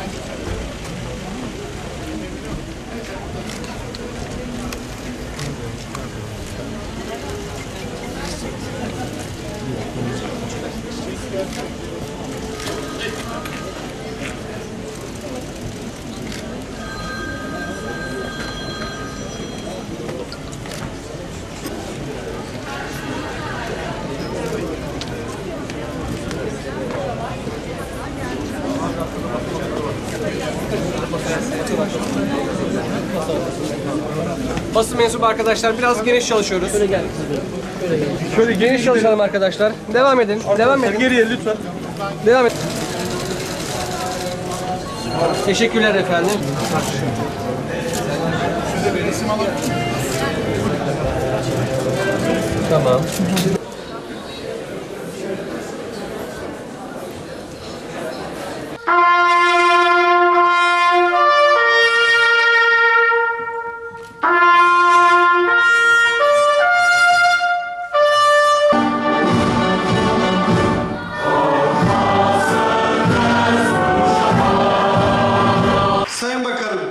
Basın mensubu arkadaşlar biraz geniş çalışıyoruz. Şöyle gel. Şöyle geniş çalışalım arkadaşlar. Devam edin. Devam edin. Geriye lütfen. Devam edin. Teşekkürler efendim. Size bir resim alalım. Tamam. Sayın Bakanım,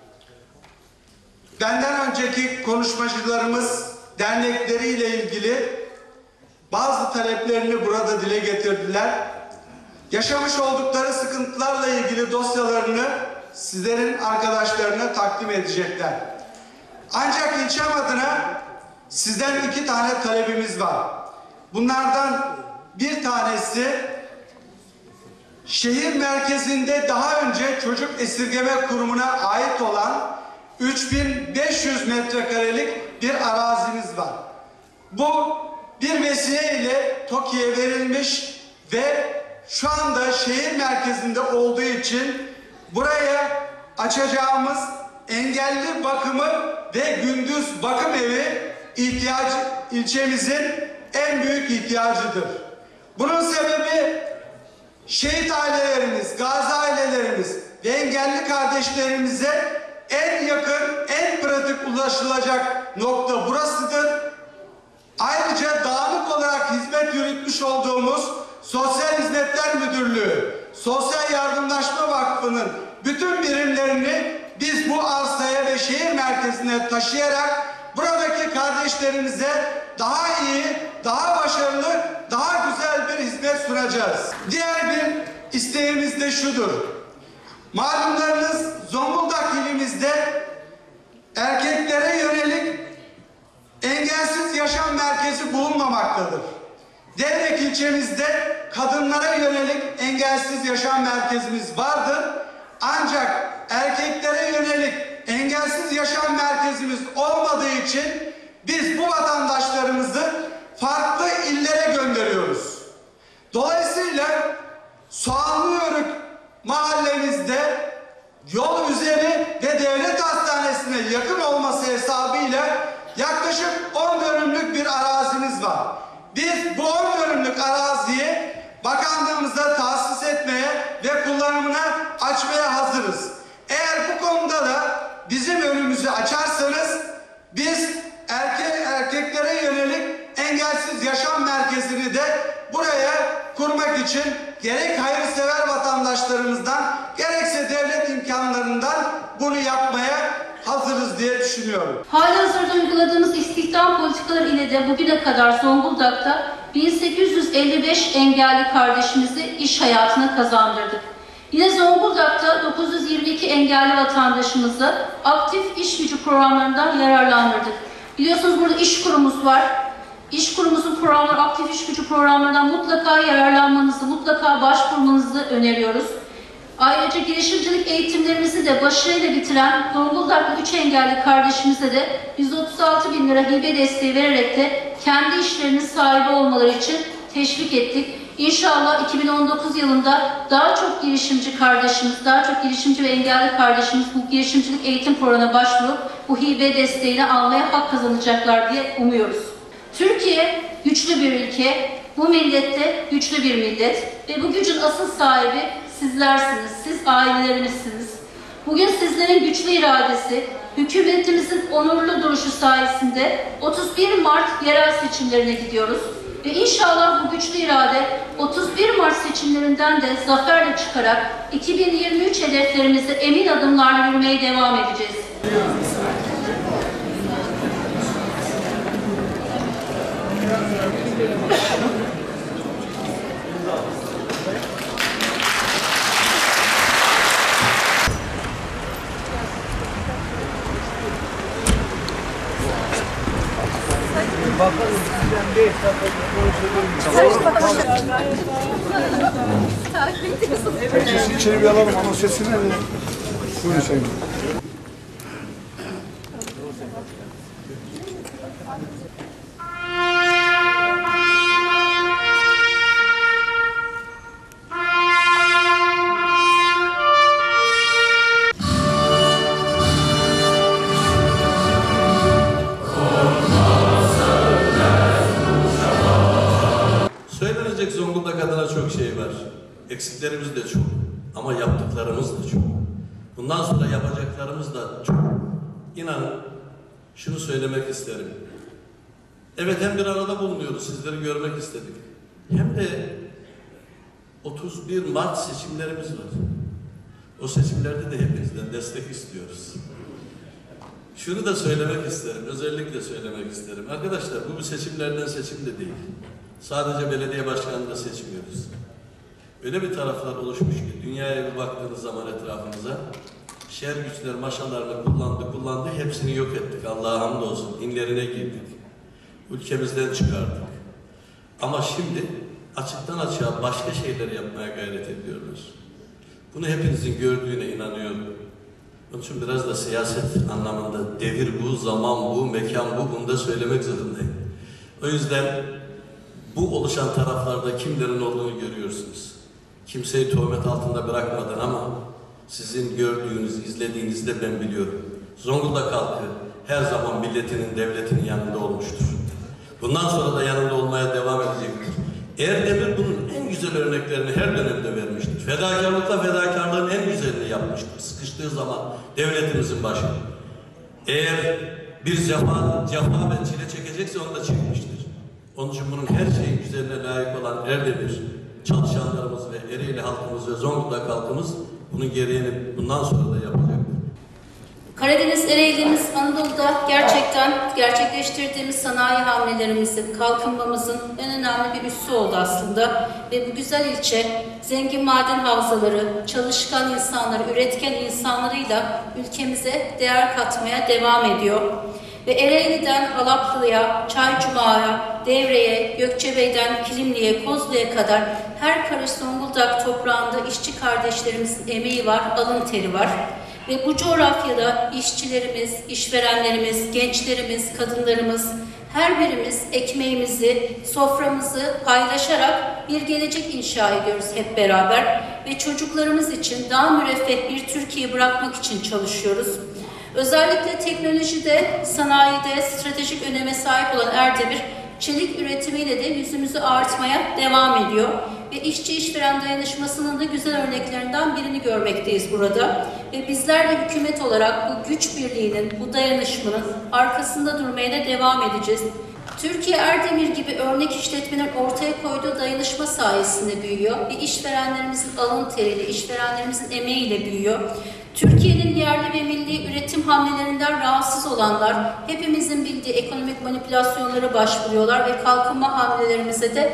benden önceki konuşmacılarımız dernekleriyle ilgili bazı taleplerini burada dile getirdiler. Yaşamış oldukları sıkıntılarla ilgili dosyalarını sizlerin arkadaşlarına takdim edecekler. Ancak ilçem adına sizden 2 tane talebimiz var. Bunlardan bir tanesi, şehir merkezinde daha önce çocuk esirgeme kurumuna ait olan 3500 metrekarelik bir arazimiz var. Bu bir vesileyle TOKİ'ye verilmiş ve şu anda şehir merkezinde olduğu için buraya açacağımız engelli bakımı ve gündüz bakım evi ihtiyacı ilçemizin en büyük ihtiyacıdır. Bunun sebebi şehit ailelerimiz, gazi ailelerimiz ve engelli kardeşlerimize en yakın, en pratik ulaşılacak nokta burasıdır. Ayrıca dağınık olarak hizmet yürütmüş olduğumuz Sosyal Hizmetler Müdürlüğü, Sosyal Yardımlaşma Vakfı'nın bütün birimlerini biz bu arsaya ve şehir merkezine taşıyarak buradaki kardeşlerimize daha iyi, daha başarılı, daha güzel bir hizmet sunacağız. Diğer bir isteğimiz de şudur. Malumlarınız Zonguldak ilimizde erkeklere yönelik engelsiz yaşam merkezi bulunmamaktadır. Devrek ilçemizde kadınlara yönelik engelsiz yaşam merkezimiz vardır. Ancak erkeklere yönelik engelsiz yaşam merkezimiz olmadığı için biz bu vatandaşlarımızı farklı illere gönderiyoruz. Dolayısıyla Soğanlıyörük mahallemizde yol üzeri ve devlet hastanesine yakın olması hesabıyla yaklaşık 10 dönümlük bir arazimiz var. Biz bu 10 dönümlük araziyi bakanlığımıza tahsis etmeye ve kullanımına açmaya hazırız. Eğer bu konuda da bizim önümüzü açarsanız biz erkeklere yönelik engelsiz yaşam merkezini de buraya kurmak için gerek hayırsever vatandaşlarımızdan gerekse devlet imkanlarından bunu yapmaya hazırız diye düşünüyorum. Halihazırda uyguladığımız istihdam politikaları ile de bugüne kadar Zonguldak'ta 1855 engelli kardeşimizi iş hayatına kazandırdık. Yine Zonguldak'ta 922 engelli vatandaşımızı aktif iş gücü programlarından yararlandırdık. Biliyorsunuz burada iş kurumumuz var. İş kurumumuzun programları, aktif iş gücü programlarından mutlaka yararlanmanızı, mutlaka başvurmanızı öneriyoruz. Ayrıca girişimcilik eğitimlerimizi de başarıyla bitiren Zonguldaklı 3 engelli kardeşimize de 136.000 lira hibe desteği vererek de kendi işlerinin sahibi olmaları için teşvik ettik. İnşallah 2019 yılında daha çok girişimci kardeşimiz, daha çok girişimci ve engelli kardeşimiz bu girişimcilik eğitim programına başvurup bu hibe desteğini almaya hak kazanacaklar diye umuyoruz. Türkiye güçlü bir ülke, bu millet de güçlü bir millet ve bu gücün asıl sahibi sizlersiniz, siz ailelerimizsiniz. Bugün sizlerin güçlü iradesi, hükümetimizin onurlu duruşu sayesinde 31 Mart yerel seçimlerine gidiyoruz. Ve inşallah bu güçlü irade 31 Mart seçimlerinden de zaferle çıkarak 2023 hedeflerimize emin adımlarla yürümeye devam edeceğiz. Herkes içeri bir alalım, anons etsinler de. Buyurun sayın. Söylenecek Zonguldak adına çok şey var. Eksiklerimiz de çok. Ama yaptıklarımız da çok. Bundan sonra yapacaklarımız da çok. İnanın şunu söylemek isterim. Evet, hem bir arada bulunuyoruz. Sizleri görmek istedik. Hem de 31 Mart seçimlerimiz var. O seçimlerde de hepinizden destek istiyoruz. Şunu da söylemek isterim. Özellikle söylemek isterim. Arkadaşlar, bu seçimlerden seçim de değil. Sadece belediye başkanını da seçmiyoruz. Öyle bir taraflar oluşmuş ki dünyaya bir baktığınız zaman etrafımıza şer güçler maşalarını kullandı, hepsini yok ettik. Allah'a hamdolsun, inlerine girdik. Ülkemizden çıkardık. Ama şimdi açıktan açığa başka şeyler yapmaya gayret ediyorlar. Bunu hepinizin gördüğüne inanıyorum. Onun için biraz da siyaset anlamında devir bu, zaman bu, mekan bu, bunu da söylemek zorundayım. O yüzden bu oluşan taraflarda kimlerin olduğunu görüyorsunuz. Kimseyi töhmet altında bırakmadan ama sizin gördüğünüz, izlediğinizi de ben biliyorum. Zonguldak halkı her zaman milletinin, devletinin yanında olmuştur. Bundan sonra da yanında olmaya devam edecektir. Erdemir bunun en güzel örneklerini her dönemde vermiştir. Fedakarlıkla fedakarlığın en güzelini yapmıştır. Sıkıştığı zaman devletimizin başı. Eğer bir cefa ve çile çekecekse onu da çekmiştir. Onun için bunun her şeyin güzeline layık olan Erdemir, çalışanlarımız ve Ereğli halkımız ve Zonguldak halkımız bunun gereğini bundan sonra da yapacaktır. Karadeniz Ereğli'miz Anadolu'da gerçekleştirdiğimiz sanayi hamlelerimizin, kalkınmamızın en önemli bir üssü oldu aslında. Ve bu güzel ilçe, zengin maden havzaları, çalışkan insanları, üretken insanlarıyla ülkemize değer katmaya devam ediyor. Ve Ereğli'den Alaplı'ya, Çaycuma'ya, Devre'ye, Gökçebey'den Kilimli'ye, Kozlu'ya kadar her karış Zonguldak toprağında işçi kardeşlerimizin emeği var, alın teri var. Ve bu coğrafyada işçilerimiz, işverenlerimiz, gençlerimiz, kadınlarımız, her birimiz ekmeğimizi, soframızı paylaşarak bir gelecek inşa ediyoruz hep beraber. Ve çocuklarımız için daha müreffeh bir Türkiye bırakmak için çalışıyoruz. Özellikle teknolojide, sanayide stratejik öneme sahip olan Erdemir, çelik üretimiyle de yüzümüzü artmaya devam ediyor. Ve işçi-işveren dayanışmasının da güzel örneklerinden birini görmekteyiz burada. Ve bizler de hükümet olarak bu güç birliğinin, bu dayanışmanın arkasında durmaya da devam edeceğiz. Türkiye Erdemir gibi örnek işletmenin ortaya koyduğu dayanışma sayesinde büyüyor ve işverenlerimizin alın teriyle, işverenlerimizin emeğiyle büyüyor. Türkiye'nin yerli ve milli üretim hamlelerinden rahatsız olanlar hepimizin bildiği ekonomik manipülasyonlara başvuruyorlar ve kalkınma hamlelerimize de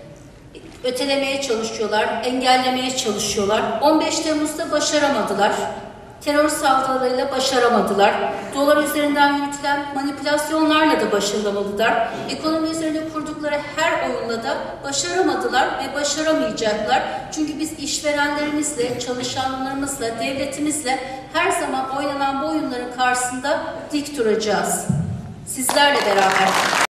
ötelemeye çalışıyorlar, engellemeye çalışıyorlar. 15 Temmuz'da başaramadılar. Terör saldırılarıyla başaramadılar. Dolar üzerinden yürütülen manipülasyonlarla da başaramadılar. Ekonomi üzerinde kurdukları her oyunla da başaramadılar ve başaramayacaklar. Çünkü biz işverenlerimizle, çalışanlarımızla, devletimizle her zaman oynanan bu oyunların karşısında dik duracağız. Sizlerle beraber.